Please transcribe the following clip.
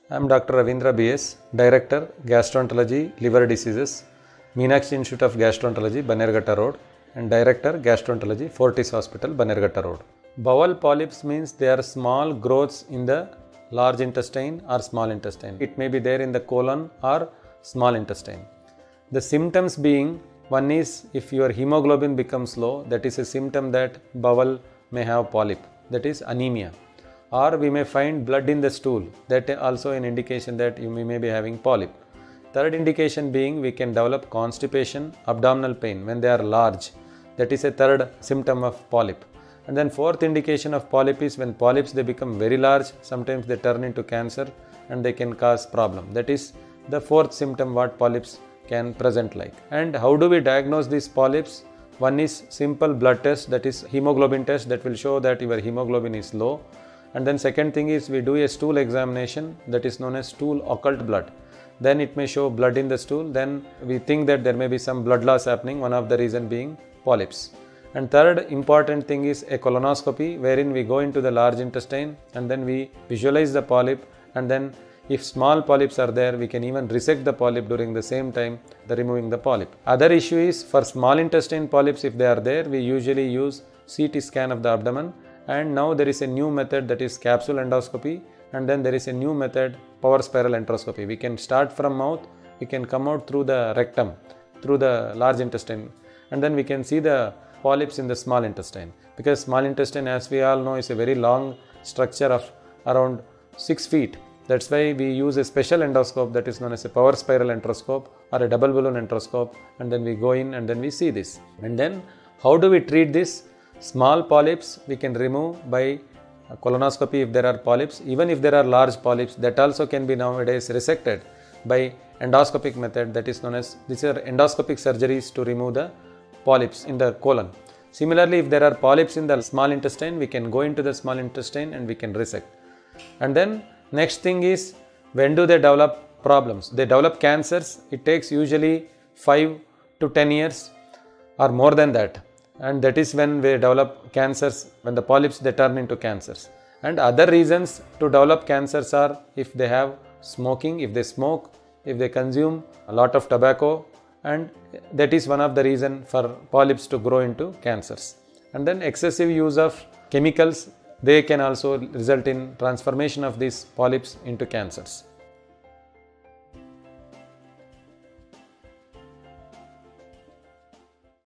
I am Dr. Ravindra B.S., Director, Gastroenterology, Liver Diseases, Meenakshi Institute of Gastroenterology, Bannerghatta Road, and Director, Gastroenterology, Fortis Hospital, Bannerghatta Road. Bowel polyps means they are small growths in the large intestine or small intestine. It may be there in the colon or small intestine. The symptoms being, one is if your hemoglobin becomes low, that is a symptom that bowel may have polyp, that is anemia. Or we may find blood in the stool, that also an indication that you may be having polyp. Third indication being we can develop constipation, abdominal pain when they are large, that is a third symptom of polyp. And then fourth indication of polyp is when polyps they become very large, sometimes they turn into cancer and they can cause problem. That is the fourth symptom what polyps can present like. And how do we diagnose these polyps? One is simple blood test, that is hemoglobin test, that will show that your hemoglobin is low. And then second thing is we do a stool examination, that is known as stool occult blood. Then it may show blood in the stool. Then we think that there may be some blood loss happening, one of the reason being polyps. And third important thing is a colonoscopy, wherein we go into the large intestine and then we visualize the polyp, and then if small polyps are there, we can even resect the polyp during the same time removing the polyp. Other issue is for small intestine polyps, if they are there, we usually use CT scan of the abdomen. And now there is a new method, that is capsule endoscopy, and then there is a new method, power spiral enteroscopy. We can start from mouth, we can come out through the rectum, through the large intestine, and then we can see the polyps in the small intestine. Because small intestine, as we all know, is a very long structure of around 6 feet. That's why we use a special endoscope that is known as a power spiral enteroscope or a double balloon enteroscope, and then we go in and then we see this. And then how do we treat this? Small polyps we can remove by colonoscopy if there are polyps. Even if there are large polyps, that also can be nowadays resected by endoscopic method, that is known as, these are endoscopic surgeries to remove the polyps in the colon. Similarly, if there are polyps in the small intestine, we can go into the small intestine and we can resect. And then next thing is, when do they develop problems? They develop cancers. It takes usually 5 to 10 years or more than that. And that is when we develop cancers, when the polyps they turn into cancers. And other reasons to develop cancers are if they have smoking, if they smoke, if they consume a lot of tobacco, and that is one of the reason for polyps to grow into cancers. And then excessive use of chemicals, they can also result in transformation of these polyps into cancers.